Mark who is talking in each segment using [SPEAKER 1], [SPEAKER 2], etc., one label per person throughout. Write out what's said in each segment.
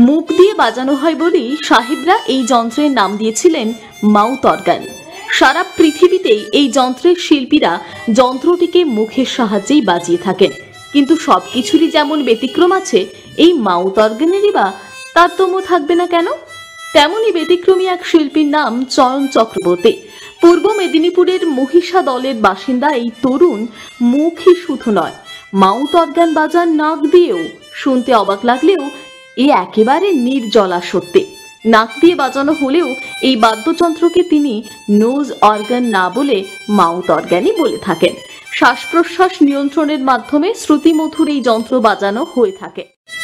[SPEAKER 1] মুখ দিয়ে বাজানো হয় বলেই সাহেবরা এই যন্ত্রের নাম দিয়েছিলেন মাউথ অর্গান। সারা পৃথিবীতেই এই যন্ত্রের শিল্পীরা যন্ত্রটিকে মুখের সাহায্যেই বাজিয়ে থাকেন। কিন্তু সবকিছুরই যেমন ব্যতিক্রম আছে, এই মাউথ অর্গানেরই বা তারতম্য থাকবে না কেন? তেমনই ব্যতিক্রমী এক শিল্পীর নাম চয়ন চক্রবর্তী। পূর্ব মেদিনীপুরের মহিষা দলের বাসিন্দা এই তরুণ মুখই শুধু নয়, মাউথ অর্গান বাজান নাক দিয়েও। শুনতে অবাক লাগলেও এ একেবারে নির্জলা সত্যি। নাক দিয়ে বাজানো হলেও এই বাদ্যযন্ত্রকে তিনি নোজ অর্গান না বলে মাউথ অর্গানই বলে থাকেন। শ্বাস প্রশ্বাস নিয়ন্ত্রণের মাধ্যমে শ্রুতিমধুর এই যন্ত্র বাজানো হয়ে থাকে।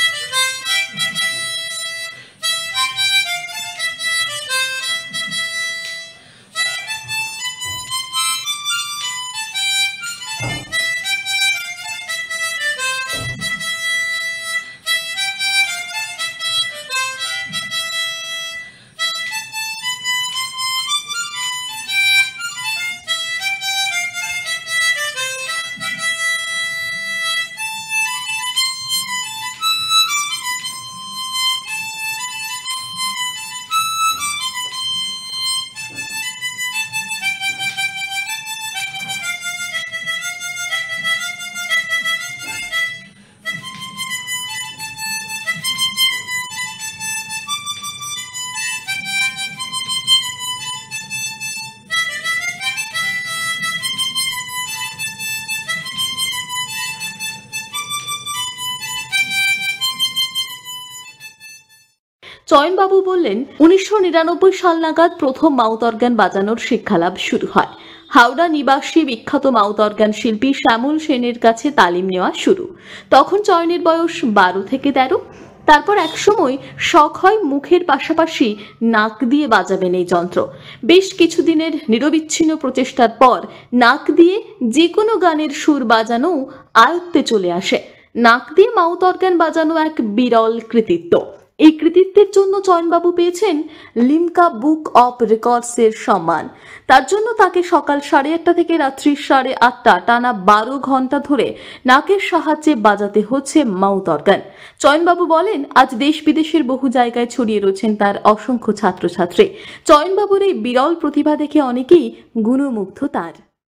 [SPEAKER 1] চয়নবাবু বললেন, 1999 সাল নাগাদ প্রথম মাউথ অর্গান বাজানোর শিক্ষালাভ শুরু হয়। হাওড়া নিবাসী বিখ্যাত মাউথ অর্গান শিল্পী শ্যামল সেনের কাছে তালিম নেওয়া শুরু। তখন চয়নের বয়স 12 থেকে 13। তারপর একসময় শখ হয় মুখের পাশাপাশি নাক দিয়ে বাজাবেন এই যন্ত্র। বেশ কিছুদিনের নিরবিচ্ছিন্ন প্রচেষ্টার পর নাক দিয়ে যে কোনো গানের সুর বাজানো আয়ত্তে চলে আসে। নাক দিয়ে মাউথ অর্গান বাজানো এক বিরল কৃতিত্ব। এই কৃতিত্বের জন্য চয়নবাবু পেয়েছেন লিমকা বুক অফ রেকর্ডসের সম্মান। তার জন্য তাকে সকাল 8:30 থেকে রাত্রি 8:30 টানা 12 ঘন্টা ধরে নাকের সাহায্যে বাজাতে হচ্ছে মাউথ অর্গান। চয়নবাবু বলেন, আজ দেশ বিদেশের বহু জায়গায় ছড়িয়ে রয়েছেন তার অসংখ্য ছাত্রছাত্রী। চয়নবাবুর এই বিরল প্রতিভা দেখে অনেকেই গুণমুগ্ধ তার।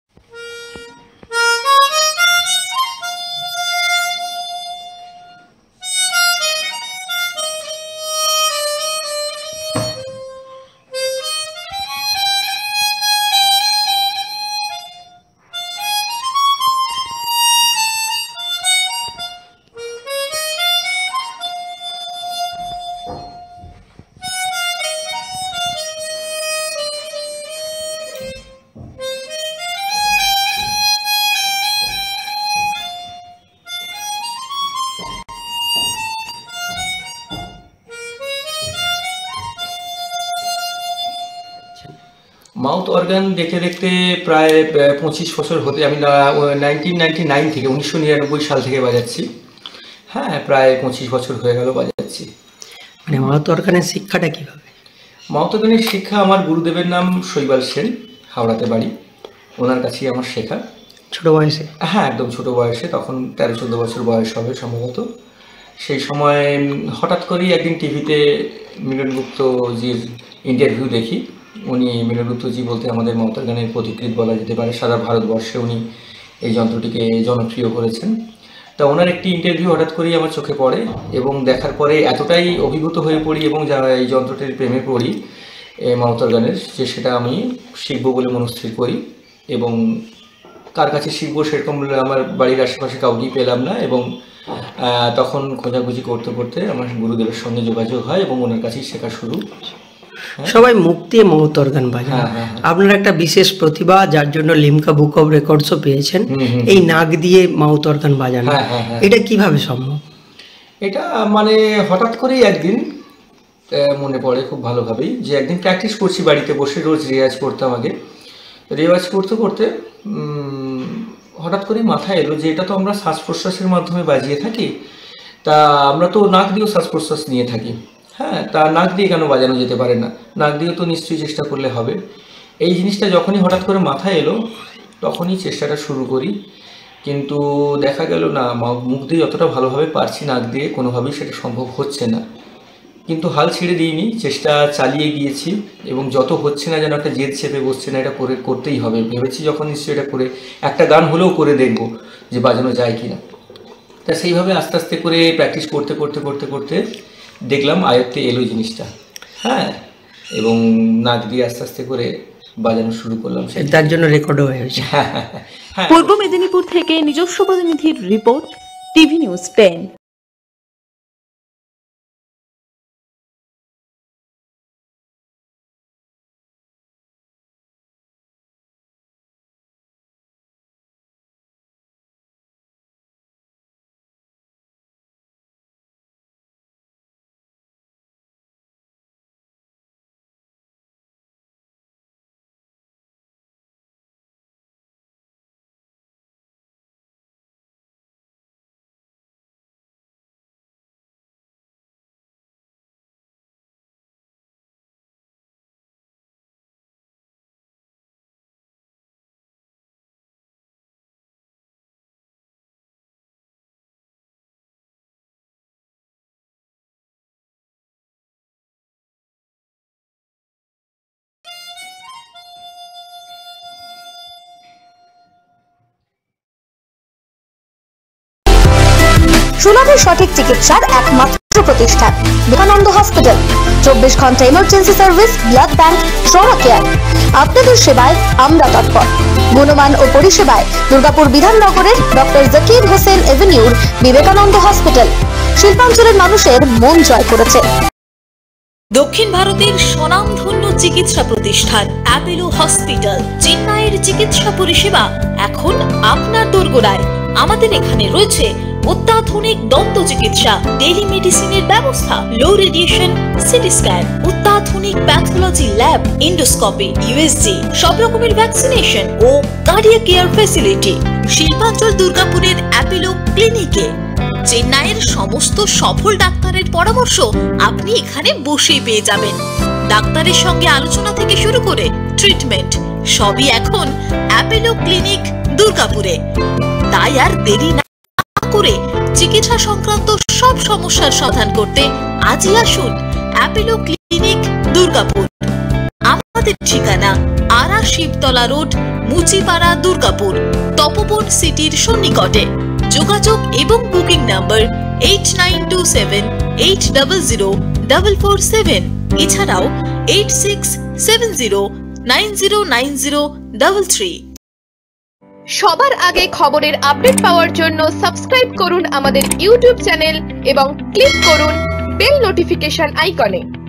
[SPEAKER 2] মাউথ অর্গান দেখতে দেখতে প্রায় 25 বছর হতে, আমি 1999 থেকে 1999 সাল থেকে বাজাচ্ছি। হ্যাঁ, প্রায় 25 বছর হয়ে গেল বাজাচ্ছি।
[SPEAKER 3] মানে মাউথ অর্গানের শিক্ষাটা কিভাবে?
[SPEAKER 2] মাউথ অর্গানের শিক্ষা আমার গুরুদেবের নাম শৈবাল সেন, হাওড়াতে বাড়ি। ওনার কাছেই আমার শেখা।
[SPEAKER 3] ছোট বয়সে?
[SPEAKER 2] হ্যাঁ, একদম ছোট বয়সে, তখন 13-14 বছর বয়স হবে সম্ভবত। সেই সময় হঠাৎ করেই একদিন টিভিতে মিলন গুপ্তজির ইন্টারভিউ দেখি। উনি মিলন গুপ্তজি বলতে আমাদের মাউথ অর্গানের পথিকৃৎ বলা যেতে পারে। সারা ভারতবর্ষে উনি এই যন্ত্রটিকে জনপ্রিয় করেছেন। তা ওনার একটি ইন্টারভিউ হঠাৎ করেই আমার চোখে পড়ে এবং দেখার পরে এতটাই অভিভূত হয়ে পড়ি এবং এই যন্ত্রটির প্রেমে পড়ি মাউথ অর্গানের, যে সেটা আমি শিখবো বলে মনস্থির করি। এবং কার কাছে শিখবো সেরকম আমার বাড়ির আশেপাশে কাউকেই পেলাম না, এবং তখন খোঁজাখুঁজি করতে করতে আমার গুরুদেবের সঙ্গে যোগাযোগ হয় এবং ওনার কাছেই শেখা শুরু।
[SPEAKER 3] সবাই মুখ দিয়ে মাউথ অর্গান বাজান, আপনার একটা বিশেষ প্রতিভা যার জন্য লিমকা বুক অফ রেকর্ডসও পেয়েছেন। এই নাক দিয়ে মাউথ অর্গান বাজানো, এটা কিভাবে সম্ভব?
[SPEAKER 2] এটা মানে হঠাৎ করেই একদিন মনে পড়ে খুব ভালোভাবেই, যে একদিন প্র্যাকটিস করছি বাড়িতে বসে, রোজ রেওয়াজ করতাম আগে। রেওয়াজ করতে করতে হঠাৎ করে মাথায় এলো যে এটা তো আমরা শ্বাস প্রশ্বাসের মাধ্যমে বাজিয়ে থাকি, তা আমরা তো নাক দিয়েও শ্বাস প্রশ্বাস নিয়ে থাকি। হ্যাঁ, তা নাক দিয়ে কেন বাজানো যেতে পারে না? নাক দিয়ে তো নিশ্চয়ই চেষ্টা করলে হবে। এই জিনিসটা যখনই হঠাৎ করে মাথায় এলো তখনই চেষ্টাটা শুরু করি। কিন্তু দেখা গেল না, মুখ দিয়ে যতটা ভালোভাবে পারছি নাক দিয়ে কোনোভাবেই সেটা সম্ভব হচ্ছে না। কিন্তু হাল ছেড়ে দিইনি, চেষ্টা চালিয়ে গিয়েছি এবং যত হচ্ছে না যেন একটা জেদ চেপে বসছে না, এটা করতেই হবে। ভেবেছি যখন নিশ্চয়ই এটা করে একটা গান হলেও করে দেখবো যে বাজানো যায় কিনা। তা সেইভাবে আস্তে আস্তে করে প্র্যাকটিস করতে করতে করতে করতে দেখলাম আয়ত্তে এলো জিনিসটা, হ্যাঁ, এবং নাক দিয়ে আস্তে আস্তে করে বাজানো শুরু করলাম।
[SPEAKER 3] তার জন্য রেকর্ডও হয়েছে।
[SPEAKER 2] হ্যাঁ।
[SPEAKER 1] পূর্ব মেদিনীপুর থেকে নিজস্ব প্রতিনিধির রিপোর্ট, টিভি নিউজ 10।
[SPEAKER 4] সুলভে সঠিক চিকিৎসার একমাত্র প্রতিষ্ঠান বিবেকানন্দ হসপিটাল। 24 ঘন্টা emergency service, blood bank, trauma care. আপনাদের সেবায় আমরা তৎপর। গুণমান ও পরিষেবায় দুর্গাপুর বিধাননগরের ডক্টর জাকির হোসেন এভিনিউর বিবেকানন্দ হসপিটাল শিল্পাঞ্চলের মানুষের মন জয় করেছে।
[SPEAKER 1] দক্ষিণ ভারতের স্বনামধন্য চিকিৎসা প্রতিষ্ঠান অ্যাপোলো হসপিটাল, চেন্নাইয়ের চিকিৎসা পরিষেবা এখন আপনার দোরগোড়ায়। আমাদের এখানে রয়েছে অত্যাধুনিক দন্ত চিকিৎসা, টেলিমেডিসিনের ব্যবস্থা, লো রেডিয়েশন সিটি স্ক্যান, অত্যাধুনিক প্যাথোলজি ল্যাব, ইন্ডোস্কোপি, ইউএসজি, সব রকমের ভ্যাকসিনেশন ও কার্ডিয়াক কেয়ার ফ্যাসিলিটি। শিল্পাঞ্চল দুর্গাপুরের অ্যাপোলো ক্লিনিকে চেন্নাইয়ের সমস্ত সফল ডাক্তারের পরামর্শ আপনি এখানে বসেই পেয়ে যাবেন। ডাক্তারের সঙ্গে আলোচনা থেকে শুরু করে ট্রিটমেন্ট সবই এখন অ্যাপোলো ক্লিনিক দুর্গাপুরে। তাই আর দেরি না করে চিকিৎসা সংক্রান্ত সব সমস্যার সমাধান করতে আজই আসুন অ্যাপোলো ক্লিনিক দুর্গাপুর। আমাদের ঠিকানা আরা শিবতলা রোড, মুচিপাড়া, দুর্গাপুর, তপবন সিটির সন্নিকটে। যোগাযোগ এবং বুকিং নাম্বার 8927800447, এছাড়াও 8670909033।
[SPEAKER 5] সবার আগে খবরের আপডেট পাওয়ার জন্য সাবস্ক্রাইব করুন আমাদের ইউটিউব চ্যানেল এবং ক্লিক করুন বেল নোটিফিকেশন আইকনে।